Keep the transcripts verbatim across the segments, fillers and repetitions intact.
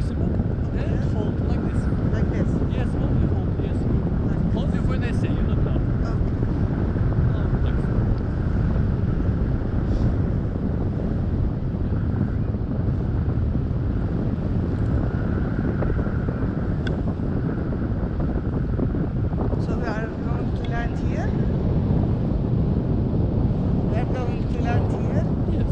maximum and hold like this. Like this. Yes, only hold, yes. Like Only when I say, you don't know. Oh. Oh, like this. So we are going to land here. We are going to land here. Yes.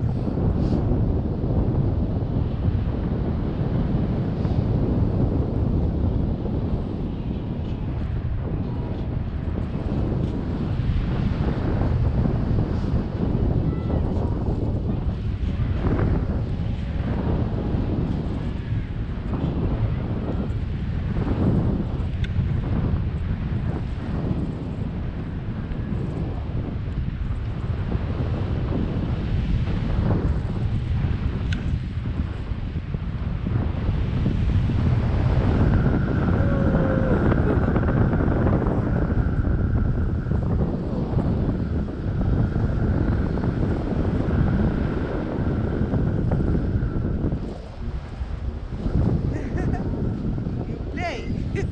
You play.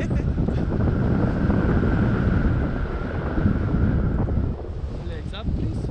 Legs up, please.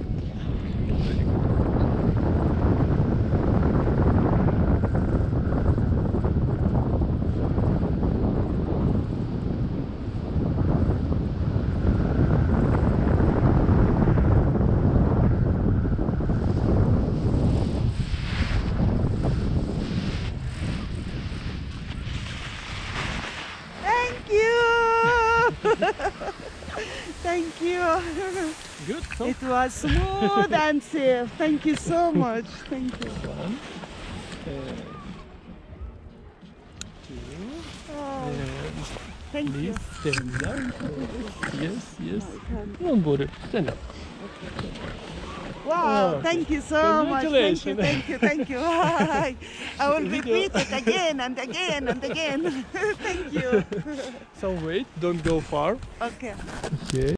Thank you. Thank you. Good. So It was smooth and safe. Thank you so much. Thank you. one, uh, two, Oh, and thank you. please stand up. Yes, yes. Come on, Boru, stand up. Wow, Oh, thank you so much. Thank you, congratulations. thank you, thank you. I will Video. repeat it again and again and again. Thank you. So wait, don't go far. Okay. Okay.